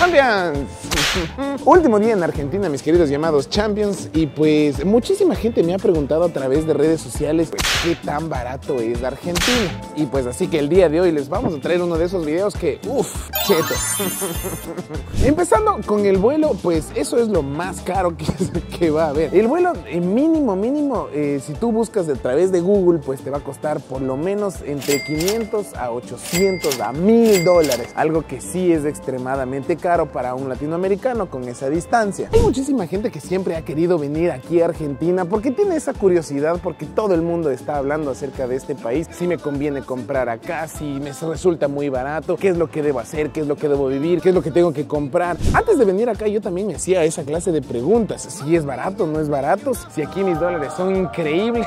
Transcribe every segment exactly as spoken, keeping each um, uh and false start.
Champions. Último día en Argentina, mis queridos llamados Champions, y pues muchísima gente me ha preguntado a través de redes sociales pues, qué tan barato es Argentina. Y pues así que el día de hoy les vamos a traer uno de esos videos que, uff, cheto. Empezando con el vuelo, pues eso es lo más caro que, que va a haber. El vuelo eh, mínimo, mínimo, eh, si tú buscas a través de Google, pues te va a costar por lo menos entre quinientos a ochocientos a mil dólares. Algo que sí es extremadamente caro para un latinoamericano con esa distancia. Hay muchísima gente que siempre ha querido venir aquí a Argentina porque tiene esa curiosidad, porque todo el mundo está hablando acerca de este país. Si me conviene comprar acá, si me resulta muy barato, qué es lo que debo hacer, qué es lo que debo vivir, qué es lo que tengo que comprar. Antes de venir acá yo también me hacía esa clase de preguntas. Si es barato, no es barato, si aquí mis dólares son increíbles.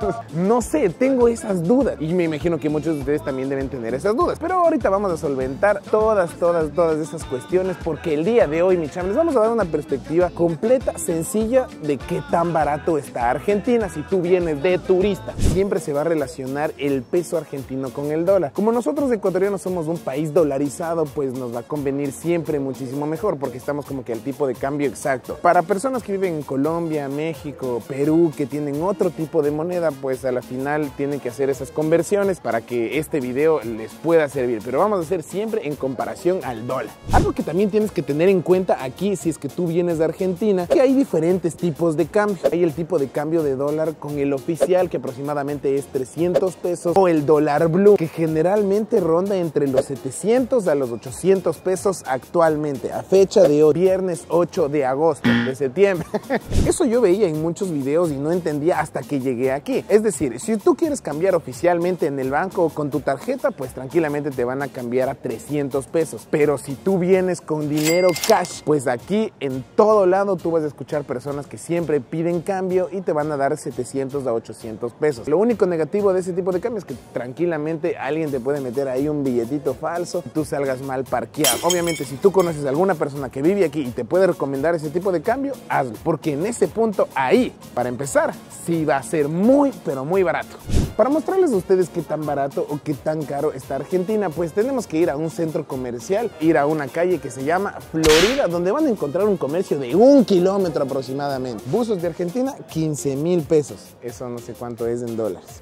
No sé, tengo esas dudas y me imagino que muchos de ustedes también deben tener esas dudas. Pero ahorita vamos a solventar todas, todas, todas esas cuestiones porque el día de hoy, mi cham, les vamos a dar una perspectiva completa, sencilla de qué tan barato está Argentina si tú vienes de turista. Siempre se va a relacionar el peso argentino con el dólar. Como nosotros ecuatorianos somos un país dolarizado, pues nos va a convenir siempre muchísimo mejor porque estamos como que al tipo de cambio exacto. Para personas que viven en Colombia, México, Perú, que tienen otro tipo de moneda, pues a la final tienen que hacer esas conversiones para que este video les pueda servir. Pero vamos a hacer siempre en comparación al dólar. Algo que también tienes que tener en cuenta aquí, si es que tú vienes de Argentina, que hay diferentes tipos de cambio. Hay el tipo de cambio de dólar con el oficial, que aproximadamente es trescientos pesos, o el dólar blue, que generalmente ronda entre los setecientos a los ochocientos pesos actualmente, a fecha de hoy, viernes ocho de agosto, de septiembre. Eso yo veía en muchos videos y no entendía hasta que llegué aquí. Es decir, si tú quieres cambiar oficialmente en el banco o con tu tarjeta, pues tranquilamente te van a cambiar a trescientos pesos. Pero si tú vienes con dinero cash, pues aquí en todo lado tú vas a escuchar personas que siempre piden cambio y te van a dar setecientos a ochocientos pesos. Lo único negativo de ese tipo de cambio es que tranquilamente alguien te puede meter ahí un billetito falso y tú salgas mal parqueado. Obviamente, si tú conoces a alguna persona que vive aquí y te puede recomendar ese tipo de cambio, hazlo. Porque en ese punto, ahí, para empezar, sí va a ser muy, pero muy barato. Para mostrarles a ustedes qué tan barato o qué tan caro está Argentina, pues tenemos que ir a un centro comercial, ir a una calle que se llama Florida, donde van a encontrar un comercio de un kilómetro aproximadamente. Buzos de Argentina, quince mil pesos. Eso no sé cuánto es en dólares.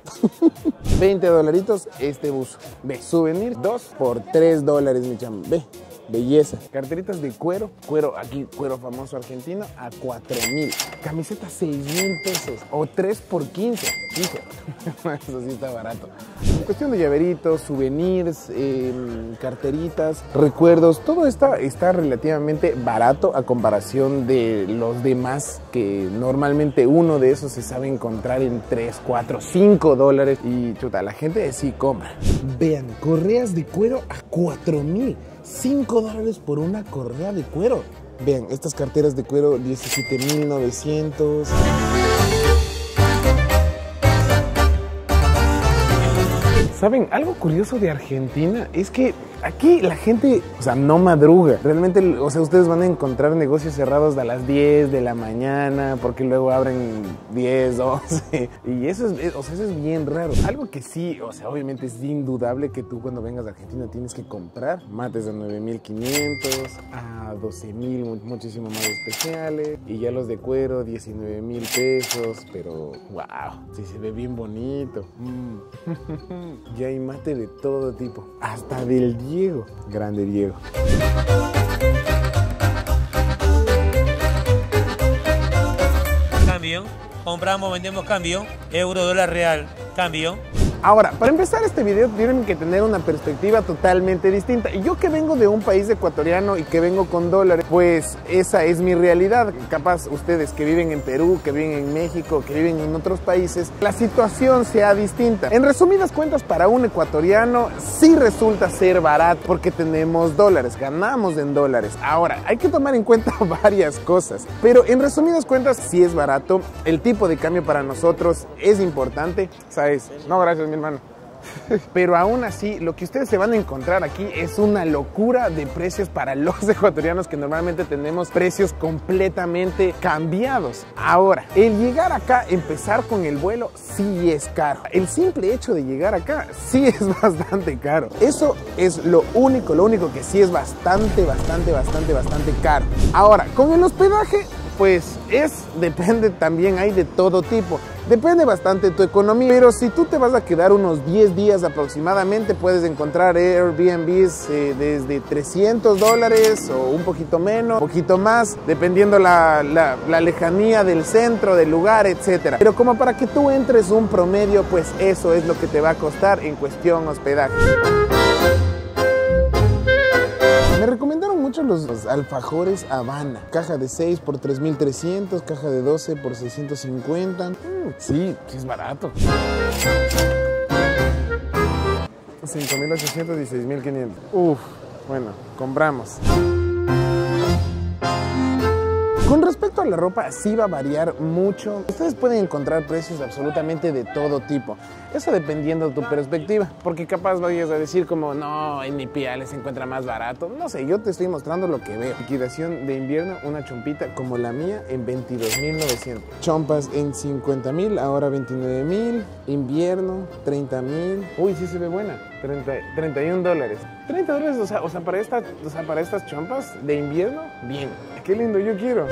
veinte dolaritos este buzo. Ve, souvenir, dos por tres dólares, mi chamo. Ve. Belleza. Carteritas de cuero, cuero aquí, cuero famoso argentino, a cuatro mil. Camisetas seis mil pesos o tres por quince. quince. Eso sí está barato. En cuestión de llaveritos, souvenirs, eh, carteritas, recuerdos, todo está, está relativamente barato a comparación de los demás, que normalmente uno de esos se sabe encontrar en tres, cuatro, cinco dólares. Y chuta, la gente sí compra. Vean, correas de cuero a cuatro mil. cinco dólares por una correa de cuero. Vean, estas carteras de cuero, diecisiete mil novecientos. ¿Saben? Algo curioso de Argentina es que aquí la gente, o sea, no madruga. Realmente, o sea, ustedes van a encontrar negocios cerrados a las diez de la mañana, porque luego abren diez, doce. Y eso es, o sea, eso es bien raro. Algo que sí, o sea, obviamente es indudable que tú cuando vengas a Argentina tienes que comprar mates a nueve mil quinientos, a doce mil, muchísimo más especiales. Y ya los de cuero, diecinueve mil pesos. Pero, wow, sí se ve bien bonito. Mm. Ya hay mate de todo tipo, hasta del Diego. Grande Diego. Cambio, compramos, vendemos cambio, euro, dólar real, cambio. Ahora, para empezar este video tienen que tener una perspectiva totalmente distinta. Y yo que vengo de un país ecuatoriano y que vengo con dólares, pues esa es mi realidad. Capaz ustedes que viven en Perú, que viven en México, que viven en otros países, la situación sea distinta. En resumidas cuentas, para un ecuatoriano sí resulta ser barato porque tenemos dólares, ganamos en dólares. Ahora, hay que tomar en cuenta varias cosas, pero en resumidas cuentas sí es barato. El tipo de cambio para nosotros es importante, ¿sabes? No, gracias, mi hermano. Pero aún así, lo que ustedes se van a encontrar aquí es una locura de precios para los ecuatorianos, que normalmente tenemos precios completamente cambiados. Ahora, el llegar acá, empezar con el vuelo, sí es caro. El simple hecho de llegar acá sí es bastante caro. Eso es lo único, lo único que sí es bastante, bastante, bastante, bastante caro. Ahora, con el hospedaje, pues es, depende también, hay de todo tipo. Depende bastante de tu economía, pero si tú te vas a quedar unos diez días aproximadamente, puedes encontrar Airbnbs eh, desde trescientos dólares o un poquito menos, un poquito más, dependiendo la, la, la lejanía del centro, del lugar, etcétera. Pero como para que tú entres un promedio, pues eso es lo que te va a costar en cuestión hospedaje. Me recomendaron mucho los, los alfajores Habana. Caja de seis por tres mil trescientos, caja de doce por seiscientos cincuenta. Mm, sí, sí es barato. cinco mil ochocientos y seis mil quinientos. Uf, bueno, compramos. Con respecto a la ropa, sí va a variar mucho. Ustedes pueden encontrar precios absolutamente de todo tipo. Eso dependiendo de tu perspectiva, porque capaz vayas a decir como, no, en Ipiales se encuentra más barato. No sé, yo te estoy mostrando lo que veo. Liquidación de invierno, una chompita como la mía en veintidós mil novecientos. Chompas en cincuenta mil, ahora veintinueve mil. Invierno, treinta mil. Uy, sí se ve buena. treinta, treinta y un dólares. treinta dólares, o sea, o sea, para esta, o sea, para estas chompas de invierno, bien. Qué lindo, yo quiero.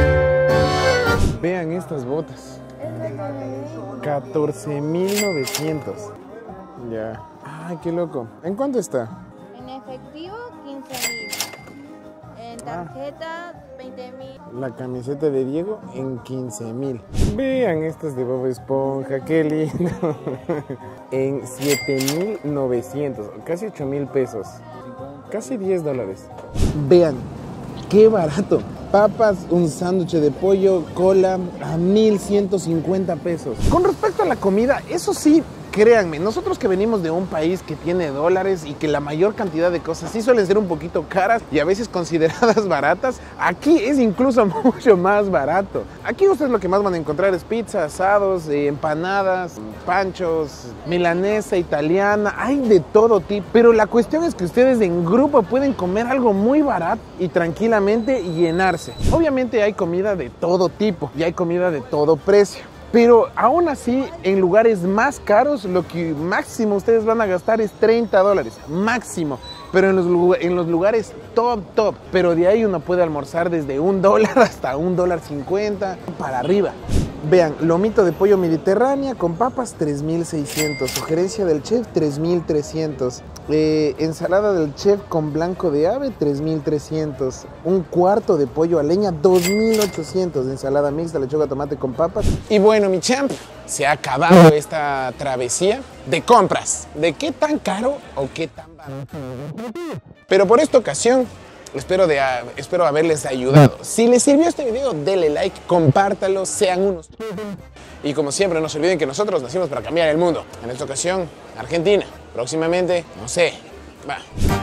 Vean estas botas. catorce mil novecientos. Ya. Ay, qué loco. ¿En cuánto está? En efectivo, quince mil. En tarjeta, veinte mil. La camiseta de Diego en quince mil. Vean estas de Bob Esponja, qué lindo. En siete mil novecientos, casi ocho mil pesos. Casi diez dólares. Vean. ¡Qué barato! Papas, un sándwich de pollo, cola a mil ciento cincuenta pesos. Con respecto a la comida, eso sí, créanme, nosotros que venimos de un país que tiene dólares y que la mayor cantidad de cosas sí suelen ser un poquito caras y a veces consideradas baratas, aquí es incluso mucho más barato. Aquí ustedes lo que más van a encontrar es pizza, asados, eh, empanadas, panchos, milanesa, italiana, hay de todo tipo. Pero la cuestión es que ustedes en grupo pueden comer algo muy barato y tranquilamente llenarse. Obviamente hay comida de todo tipo y hay comida de todo precio. Pero aún así, en lugares más caros, lo que máximo ustedes van a gastar es treinta dólares, máximo. Pero en los, en los lugares top, top. Pero de ahí uno puede almorzar desde un dólar hasta un dólar cincuenta para arriba. Vean, lomito de pollo mediterránea con papas, tres mil seiscientos. Sugerencia del chef, tres mil trescientos. Eh, ensalada del chef con blanco de ave, tres mil trescientos. Un cuarto de pollo a leña, dos mil ochocientos. Ensalada mixta, lechuga, tomate con papas. Y bueno, mi champ, se ha acabado esta travesía de compras. ¿De qué tan caro o qué tan barato? Pero por esta ocasión, Espero, de, uh, espero haberles ayudado. Si les sirvió este video, denle like, compártalo, sean unos... Y como siempre, no se olviden que nosotros nacimos para cambiar el mundo. En esta ocasión, Argentina. Próximamente, no sé, va.